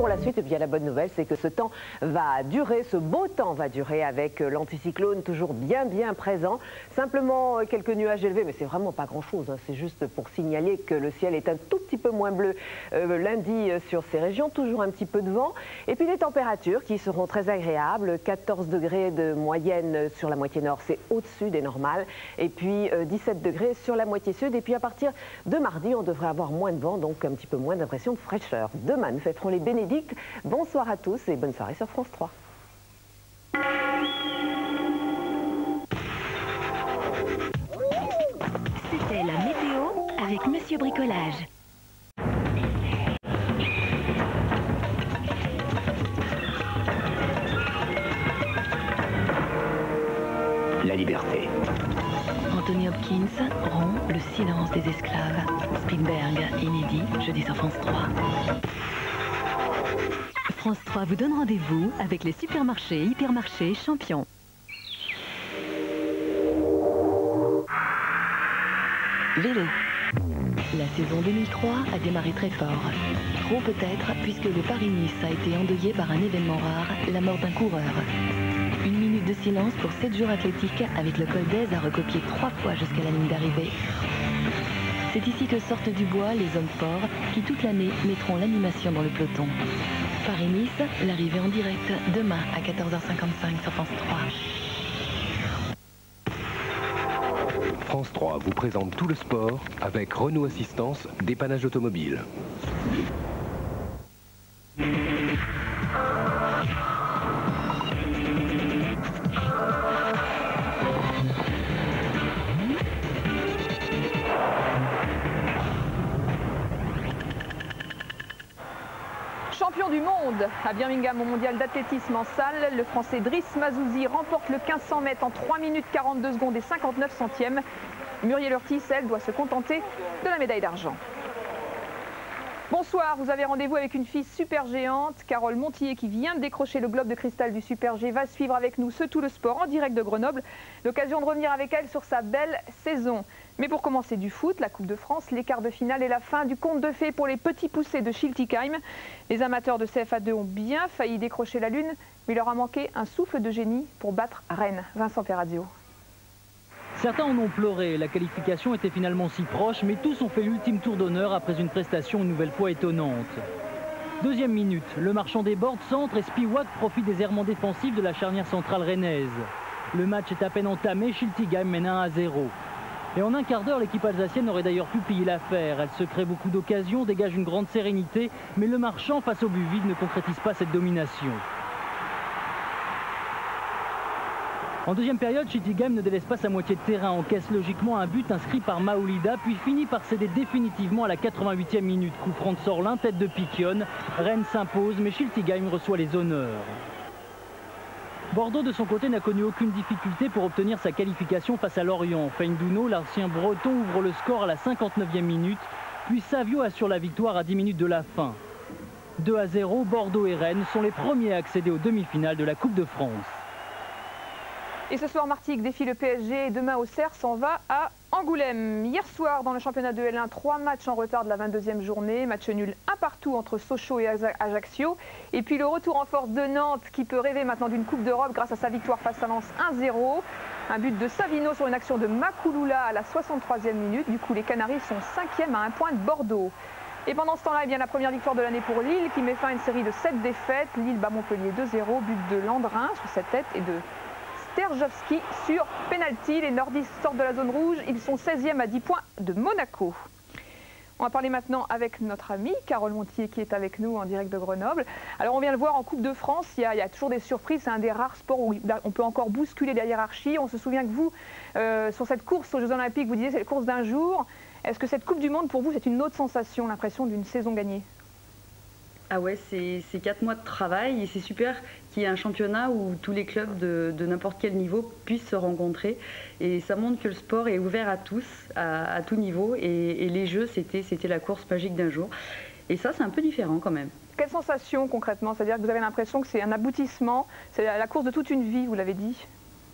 pour la suite, eh bien, la bonne nouvelle, c'est que ce temps va durer, ce beau temps va durer avec l'anticyclone toujours bien présent. Simplement quelques nuages élevés, mais c'est vraiment pas grand-chose. Hein. C'est juste pour signaler que le ciel est un tout petit peu moins bleu lundi sur ces régions. Toujours un petit peu de vent. Et puis les températures qui seront très agréables. 14 degrés de moyenne sur la moitié nord, c'est au-dessus des normales. Et puis 17 degrés sur la moitié sud. Et puis à partir de mardi, on devrait avoir moins de vent, donc un petit peu moins d'impression de fraîcheur. Demain, nous fêterons les bénédictes. Bonsoir à tous et bonne soirée sur France 3. C'était la météo avec Monsieur Bricolage. La liberté. Anthony Hopkins rompt le silence des esclaves. Spielberg, inédit, jeudi sur France 3. France 3 vous donne rendez-vous avec les supermarchés et hypermarchés champions. Vélo. La saison 2003 a démarré très fort. Trop peut-être, puisque le Paris-Nice a été endeuillé par un événement rare, la mort d'un coureur. Une minute de silence pour 7 jours athlétiques avec le col d'Aise à recopier 3 fois jusqu'à la ligne d'arrivée. C'est ici que sortent du bois les hommes forts qui toute l'année mettront l'animation dans le peloton. Paris-Nice, l'arrivée en direct demain à 14h55 sur France 3. France 3 vous présente tout le sport avec Renault Assistance, dépannage automobile. Champion du monde à Birmingham au mondial d'athlétisme en salle, le français Driss Mazouzi remporte le 1500 mètres en 3 minutes 42 secondes et 59 centièmes. Muriel Urtis, elle, doit se contenter de la médaille d'argent. Bonsoir, vous avez rendez-vous avec une fille super géante. Carole Montillet, qui vient de décrocher le globe de cristal du Super G, va suivre avec nous ce Tout le Sport en direct de Grenoble. L'occasion de revenir avec elle sur sa belle saison. Mais pour commencer du foot, la Coupe de France, les quarts de finale et la fin du conte de fées pour les petits poussés de Schiltigheim. Les amateurs de CFA2 ont bien failli décrocher la lune, mais il leur a manqué un souffle de génie pour battre Rennes. Vincent Perazio. Certains en ont pleuré, la qualification était finalement si proche, mais tous ont fait l'ultime tour d'honneur après une prestation une nouvelle fois étonnante. Deuxième minute, le marchand déborde, centre et Spiewak profite des errements défensifs de la charnière centrale rennaise. Le match est à peine entamé, Schiltigheim mène 1-0. Et en un quart d'heure, l'équipe alsacienne aurait d'ailleurs pu plier l'affaire. Elle se crée beaucoup d'occasions, dégage une grande sérénité, mais le marchand, face au but vide, ne concrétise pas cette domination. En deuxième période, Schiltigheim ne délaisse pas sa moitié de terrain, encaisse logiquement un but inscrit par Maoulida, puis finit par céder définitivement à la 88e minute. Coup franc de Sorlin, tête de Piquion. Rennes s'impose, mais Schiltigheim reçoit les honneurs. Bordeaux, de son côté, n'a connu aucune difficulté pour obtenir sa qualification face à Lorient. Feindouno, l'ancien breton, ouvre le score à la 59e minute, puis Savio assure la victoire à 10 minutes de la fin. 2-0, Bordeaux et Rennes sont les premiers à accéder aux demi-finales de la Coupe de France. Et ce soir, Martigues défie le PSG et demain Auxerre s'en va à Angoulême. Hier soir, dans le championnat de L1, 3 matchs en retard de la 22e journée. Match nul 1-1 entre Sochaux et Ajaccio. Et puis le retour en force de Nantes qui peut rêver maintenant d'une Coupe d'Europe grâce à sa victoire face à Lens 1-0. Un but de Savino sur une action de Makouloula à la 63e minute. Du coup, les Canaries sont 5e à 1 point de Bordeaux. Et pendant ce temps-là, eh bien, la première victoire de l'année pour Lille qui met fin à une série de 7 défaites. Lille bat Montpellier 2-0, but de Landrin sur cette tête et de Sterjovski sur penalty. Les nordistes sortent de la zone rouge. Ils sont 16e à 10 points de Monaco. On va parler maintenant avec notre amie Carole Montillet qui est avec nous en direct de Grenoble. Alors on vient le voir en Coupe de France, il y a toujours des surprises. C'est un des rares sports où on peut encore bousculer la hiérarchie. On se souvient que vous, sur cette course aux Jeux Olympiques, vous disiez c'est la course d'un jour. Est-ce que cette Coupe du Monde pour vous c'est une autre sensation, l'impression d'une saison gagnée ? Ah ouais, c'est 4 mois de travail et c'est super qu'il y ait un championnat où tous les clubs de n'importe quel niveau puissent se rencontrer. Et ça montre que le sport est ouvert à tous, à tout niveau. Et les Jeux, c'était la course magique d'un jour. Et ça, c'est un peu différent quand même. Quelle sensation concrètement? C'est-à-dire que vous avez l'impression que c'est un aboutissement, c'est la course de toute une vie, vous l'avez dit?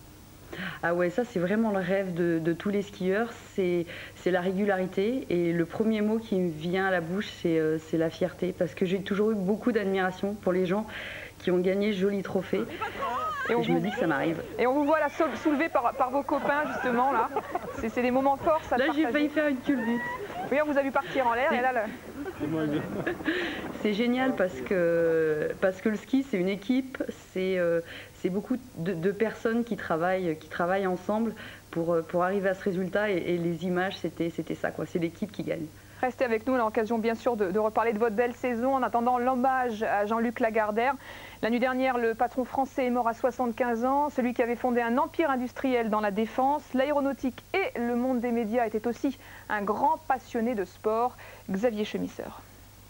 Ah ouais, ça c'est vraiment le rêve de tous les skieurs, c'est la régularité. Et le premier mot qui me vient à la bouche, c'est la fierté. Parce que j'ai toujours eu beaucoup d'admiration pour les gens qui ont gagné ce joli trophée. Et je me dis que ça m'arrive. Et on vous voit là soulevé par vos copains justement là. C'est des moments forts ça. Là j'ai failli faire une culbute. Oui, on vous a vu partir en l'air et là... C'est génial parce que le ski c'est une équipe, c'est beaucoup de personnes qui travaillent ensemble pour arriver à ce résultat et les images c'était ça quoi, c'est l'équipe qui gagne. Restez avec nous, on a l'occasion bien sûr de reparler de votre belle saison en attendant l'hommage à Jean-Luc Lagardère. La nuit dernière, le patron français est mort à 75 ans, celui qui avait fondé un empire industriel dans la défense, l'aéronautique et le monde des médias était aussi un grand passionné de sport, Xavier Chemisseur.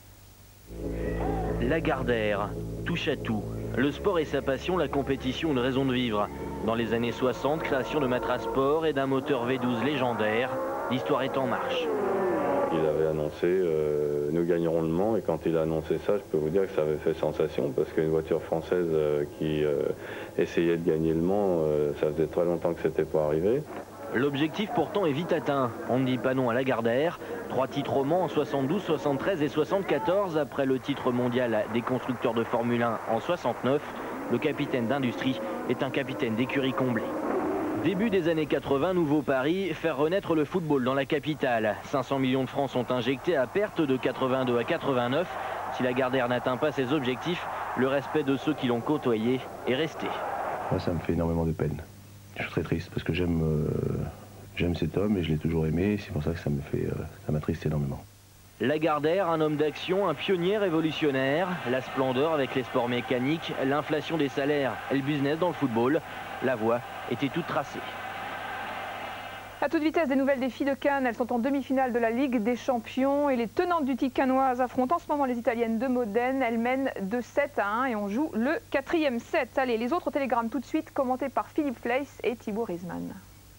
Lagardère, touche à tout. Le sport et sa passion, la compétition, une raison de vivre. Dans les années 60, création de Matrasport et d'un moteur V12 légendaire, l'histoire est en marche. Il avait annoncé nous gagnerons le Mans et quand il a annoncé ça, je peux vous dire que ça avait fait sensation parce qu'une voiture française qui essayait de gagner le Mans, ça faisait très longtemps que c'était pas arrivé. L'objectif pourtant est vite atteint. On ne dit pas non à Lagardère. 3 titres au Mans en 72, 73 et 74 après le titre mondial des constructeurs de Formule 1 en 69. Le capitaine d'industrie est un capitaine d'écurie comblé. Début des années 80, nouveau pari, faire renaître le football dans la capitale. 500 millions de francs sont injectés à perte de 82 à 89. Si Lagardère n'atteint pas ses objectifs, le respect de ceux qui l'ont côtoyé est resté. Moi, ça me fait énormément de peine. Je suis très triste parce que j'aime cet homme et je l'ai toujours aimé. C'est pour ça que ça m'attriste énormément. Lagardère, un homme d'action, un pionnier révolutionnaire. La splendeur avec les sports mécaniques, l'inflation des salaires et le business dans le football. La voie était toute tracée. À toute vitesse, des nouvelles des filles de Cannes. Elles sont en demi-finale de la Ligue des Champions et les tenantes du titre cannoise affrontent en ce moment les Italiennes de Modène. Elles mènent de 7 à 1 et on joue le 4e set. Allez, les autres télégrammes tout de suite commentés par Philippe Fleiss et Thibaut Riesman.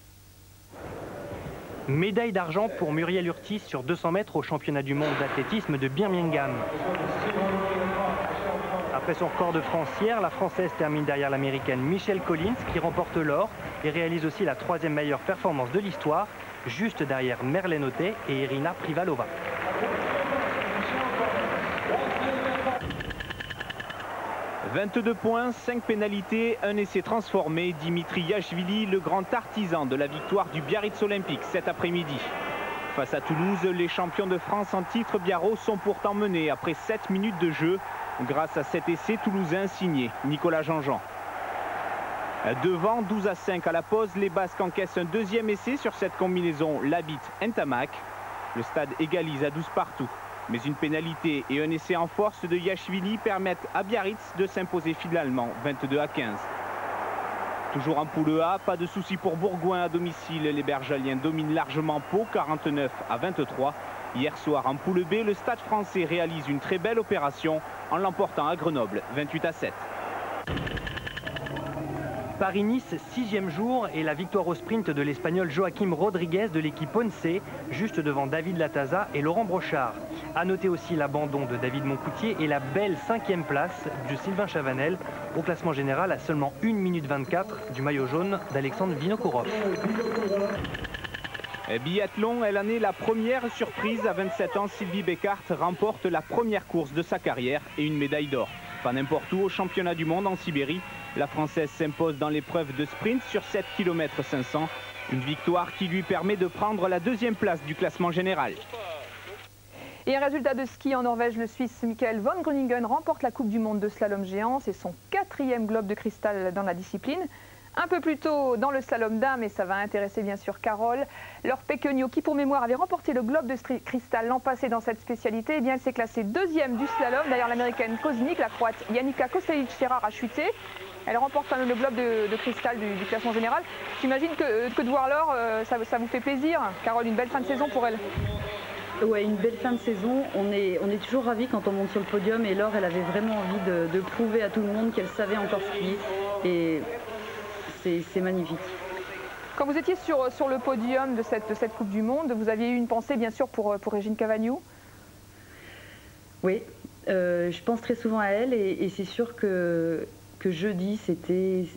Médaille d'argent pour Muriel Urtis sur 200 mètres au championnat du monde d'athlétisme de Birmingham. Après son record de France hier, la Française termine derrière l'Américaine Michelle Collins qui remporte l'or et réalise aussi la 3e meilleure performance de l'histoire, juste derrière Merlène Autet et Irina Privalova. « 22 points, 5 pénalités, un essai transformé. Dimitri Yachvili, le grand artisan de la victoire du Biarritz Olympique cet après-midi. Face à Toulouse, les champions de France en titre biarros sont pourtant menés après 7 minutes de jeu grâce à cet essai toulousain signé Nicolas Jean-Jean. Devant, 12 à 5 à la pause, les Basques encaissent un 2e essai sur cette combinaison Labitte-Ntamak. Le stade égalise à 12 partout. Mais une pénalité et un essai en force de Yachvili permettent à Biarritz de s'imposer finalement 22 à 15. Toujours en poule A, pas de souci pour Bourgoin à domicile. Les Bergaliens dominent largement Pau, 49 à 23. Hier soir en poule B, le Stade français réalise une très belle opération en l'emportant à Grenoble, 28 à 7. Paris-Nice, 6e jour et la victoire au sprint de l'Espagnol Joaquim Rodriguez de l'équipe Once, juste devant David Lataza et Laurent Brochard. A noter aussi l'abandon de David Moncoutier et la belle 5e place de Sylvain Chavanel au classement général à seulement 1 minute 24 du maillot jaune d'Alexandre Vinokourov. Biathlon, elle en est la première surprise. À 27 ans, Sylvie Beckhardt remporte la première course de sa carrière et une médaille d'or. Pas n'importe où, au championnat du monde en Sibérie, la Française s'impose dans l'épreuve de sprint sur 7 km 500. Une victoire qui lui permet de prendre la 2e place du classement général. Et un résultat de ski en Norvège, le Suisse Michael von Groningen remporte la Coupe du Monde de slalom géant. C'est son 4e globe de cristal dans la discipline. Un peu plus tôt dans le slalom dames, et ça va intéresser bien sûr Carole, Laure Péquenio, qui pour mémoire avait remporté le globe de cristal l'an passé dans cette spécialité, eh bien elle s'est classée 2e du slalom. D'ailleurs l'américaine Koznik, la croate Janica Kostelić-Ferrar a chuté. Elle remporte quand même le globe de cristal du classement général. J'imagine que de voir Laure, ça vous fait plaisir. Carole, une belle fin de saison pour elle. Ouais, une belle fin de saison. On est toujours ravis quand on monte sur le podium et Laure, elle avait vraiment envie de prouver à tout le monde qu'elle savait encore skier. Et c'est magnifique. Quand vous étiez sur le podium de cette Coupe du Monde, vous aviez eu une pensée bien sûr pour Régine Cavagnou? Oui, je pense très souvent à elle et c'est sûr que jeudi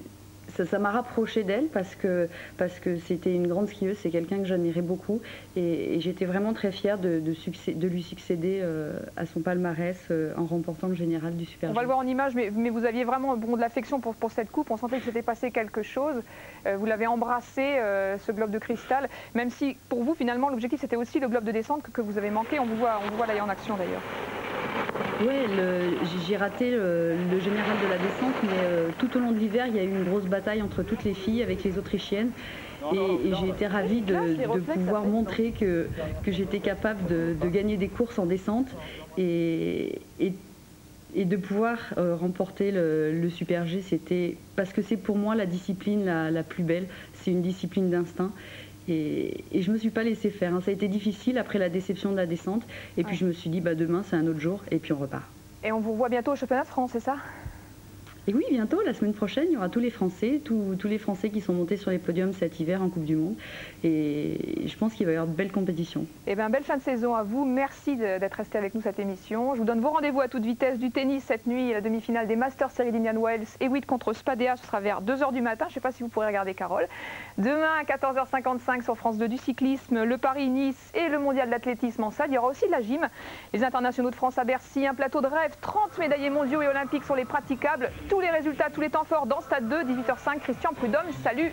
ça m'a rapprochée d'elle parce que c'était une grande skieuse, c'est quelqu'un que j'admirais beaucoup et j'étais vraiment très fière de lui succéder à son palmarès en remportant le général du Super G. On va le voir en image, mais vous aviez vraiment de l'affection pour cette coupe, on sentait que s'était passé quelque chose, vous l'avez embrassé, ce globe de cristal, même si pour vous finalement l'objectif c'était aussi le globe de descente que vous avez manqué, on vous voit là en action d'ailleurs. Oui, j'ai raté le général de la descente, mais tout au long de l'hiver, il y a eu une grosse bataille entre toutes les filles avec les Autrichiennes. Et j'ai été ravie de pouvoir montrer que j'étais capable de gagner des courses en descente et de pouvoir remporter le Super G. Parce que c'est pour moi la discipline la plus belle, c'est une discipline d'instinct. Et je ne me suis pas laissée faire. Ça a été difficile après la déception de la descente. Et puis je me suis dit, demain c'est un autre jour et puis on repart. Et on vous voit bientôt au championnat de France, c'est ça? Et oui, bientôt, la semaine prochaine, il y aura tous les Français, tous les Français qui sont montés sur les podiums cet hiver en Coupe du Monde. Et je pense qu'il va y avoir de belles compétitions. Eh bien, belle fin de saison à vous. Merci d'être resté avec nous cette émission. Je vous donne vos rendez-vous à toute vitesse du tennis cette nuit, la demi-finale des Masters Series d'Indian Wells et Witt contre Spadea. Ce sera vers 2 h du matin. Je ne sais pas si vous pourrez regarder Carole. Demain à 14 h 55 sur France 2 du cyclisme, le Paris-Nice et le mondial d'athlétisme en salle. Il y aura aussi de la gym. Les internationaux de France à Bercy, un plateau de rêve, 30 médaillés mondiaux et olympiques sur les praticables. Tous les résultats, tous les temps forts dans Stade 2, 18 h 05. Christian Prudhomme, salut.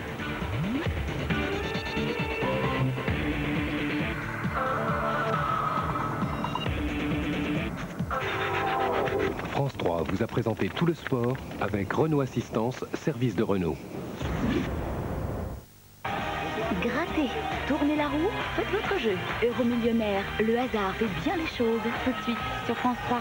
France 3 vous a présenté tout le sport avec Renault Assistance, service de Renault. Grattez, tournez la roue, faites votre jeu. Euromillionnaire, le hasard fait bien les choses. Tout de suite sur France 3.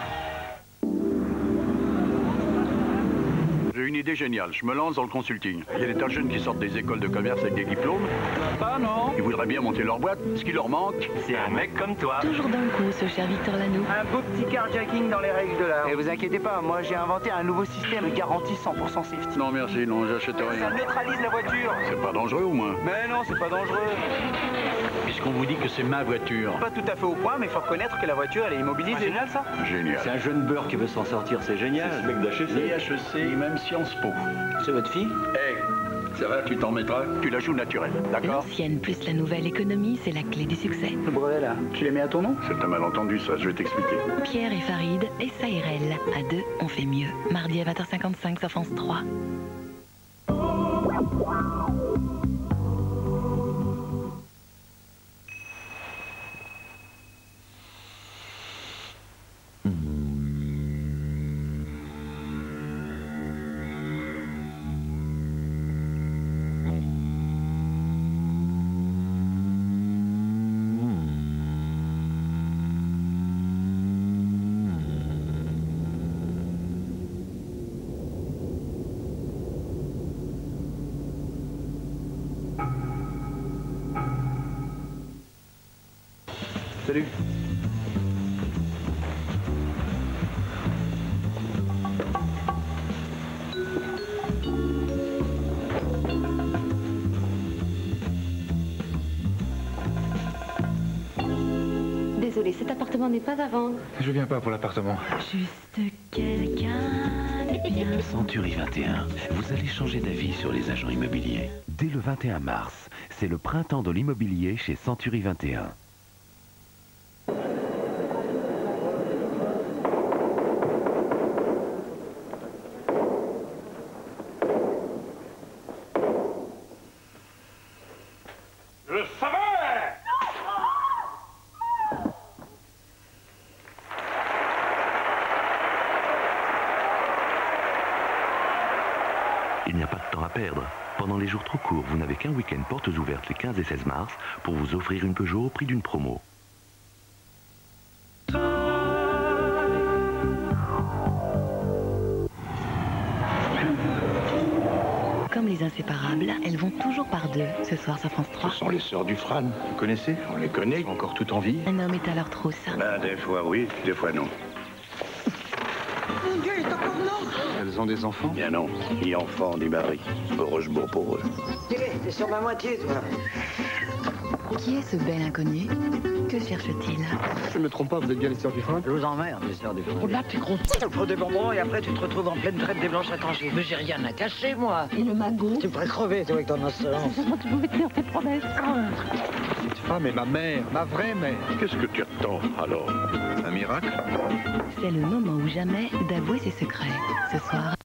J'ai une idée géniale, je me lance dans le consulting. Il y a des tas de jeunes qui sortent des écoles de commerce avec des diplômes. Ah non, ils voudraient bien monter leur boîte. Ce qui leur manque, c'est un mec comme toi. Toujours dans le coup, ce cher Victor Lanoux. Un beau petit carjacking dans les règles de l'art. Et vous inquiétez pas, moi j'ai inventé un nouveau système de garantie 100% safety. Non merci, non, j'achète rien. Ça neutralise la voiture. C'est pas dangereux au moins. Mais non, c'est pas dangereux. Puisqu'on vous dit que c'est ma voiture. Pas tout à fait au point, mais il faut reconnaître que la voiture elle est immobilisée. C'est génial ça. Génial. C'est un jeune beurre qui veut s'en sortir, c'est génial. C'est ce mec d'HEC. HEC, même Sciences Po. C'est votre fille? Ça va, tu t'en mettras? Tu la joues naturelle, d'accord? L'ancienne plus la nouvelle économie, c'est la clé du succès. Le brevet là, tu les mets à ton nom? C'est un malentendu ça, je vais t'expliquer. Pierre et Farid, SARL. À deux, on fait mieux. Mardi à 20 h 55 sur France 3. Salut. Désolée, cet appartement n'est pas à vendre. Je viens pas pour l'appartement. Juste quelqu'un de bien. Century 21, vous allez changer d'avis sur les agents immobiliers. Dès le 21 mars, c'est le printemps de l'immobilier chez Century 21. Je savais! Il n'y a pas de temps à perdre. Pendant les jours trop courts, vous n'avez qu'un week-end portes ouvertes les 15 et 16 mars pour vous offrir une Peugeot au prix d'une promo. Comme les inséparables, elles vont toujours par deux ce soir sur France 3. Ce sont les sœurs du Fran. Vous connaissez? On les connaît, ils sont encore toutes en vie. Un homme est à leur trousse. Ben, des fois oui, des fois non. Mon Dieu, il est encore là. Elles ont des enfants? Bien non, ni enfants, ni mari. Heureusement pour eux. T'es sur ma moitié, toi. Qui est ce bel inconnu? Que cherche-t-il? Je ne me trompe pas, vous êtes bien les sœurs du frein? Je vous emmerde, les sœurs du frein. Oh là, t'es gros. Prends des bonbons et après tu te retrouves en pleine traite des blanches à Tanger. Mais j'ai rien à cacher, moi. Et le magot? Tu pourrais crever, toi, avec ton insolence. Comment tu pouvais tenir tes promesses? Cette femme est ma mère, ma vraie mère. Qu'est-ce que tu attends, alors? Un miracle? C'est le moment ou jamais d'avouer ses secrets. Ce soir,